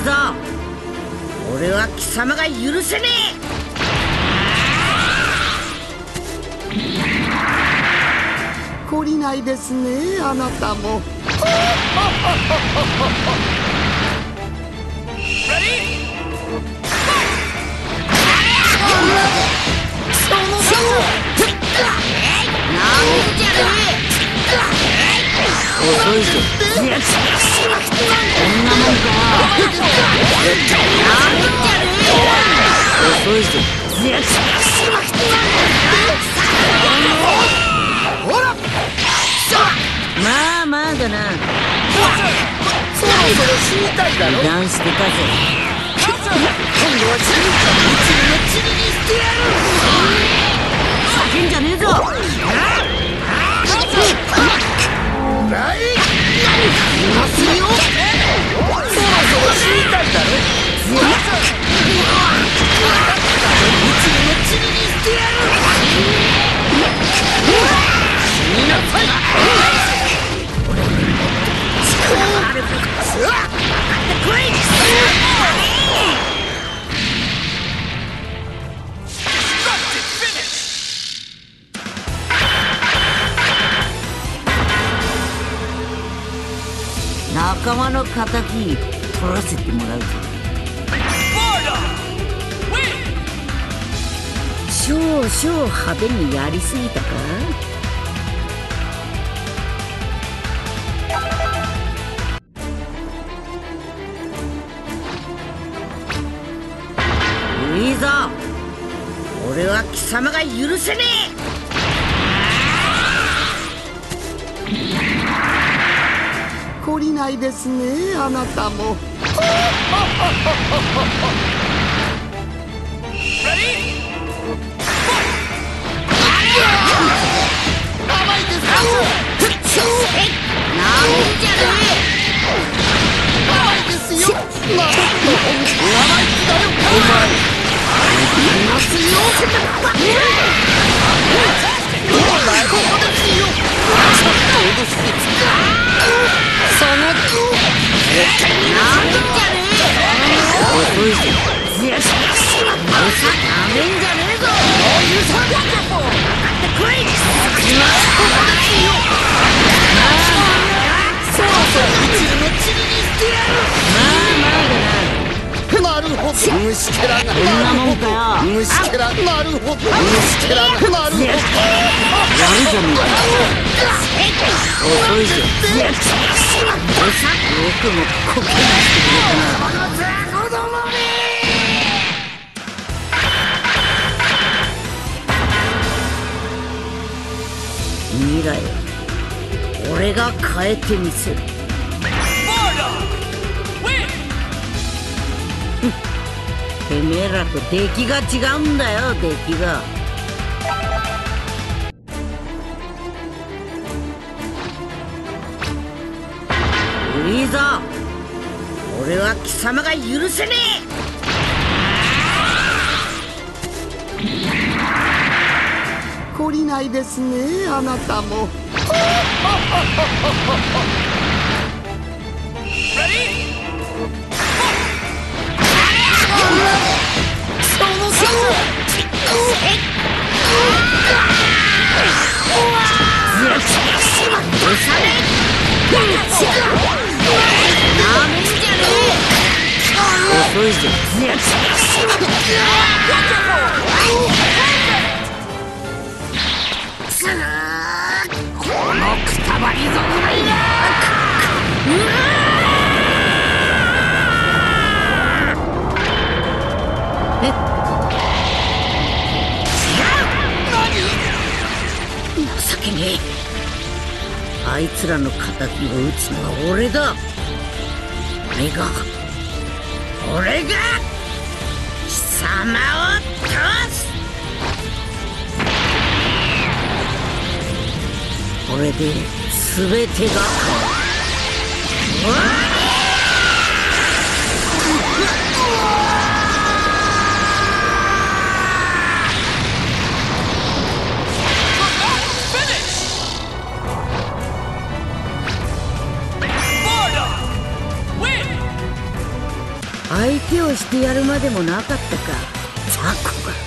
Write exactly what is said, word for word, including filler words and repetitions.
ぞ、俺は貴様が許せねえ。 懲りないですね、あなたも。 遅いぞ。こんなもんか。遅いぞ。まあまあだな。 そろそろ死にたいだろ。 油断してたぜ。 今度は死ぬか宇宙の塵にしてやる。 叫んじゃねえぞ。 何かいますよ。そろそろ死にたいだろ。宇宙の塵にしてやる。死になさい。 仲間の敵取らせてもらうぞ。少々派手にやりすぎたか。いいぞ、俺は貴様が許せねえ。 懲りないですね、あなたも。甘いですよ。 なんじゃね甘いですよ。まあ、生意気だよ。お前。いますよ。ここですよ。そのなんじゃねえ。遅いぞ。なめんじゃねえぞ。 そろそろ宇宙の塵にしてやる。 まあまあだな。 なるほど。虫けらが。 こんなもんかよ。 虫けら。なるほど。虫けら。なるほど。 やるじゃねえか。遅いぞ。よくもこけなしてくれたな。未来は俺が変えてみせる。てめえらと出来が違うんだよ、出来が。いいぞ、俺は貴様が許せねえ。 懲りないですね、あなたも。 遅いぞ。 このくたばり侍が。 え情けねえ。あいつらの敵を討つのは俺だ。俺が俺が貴様を倒す。これで全てが変わる。 相手をしてやるまでもなかったか、雑魚が。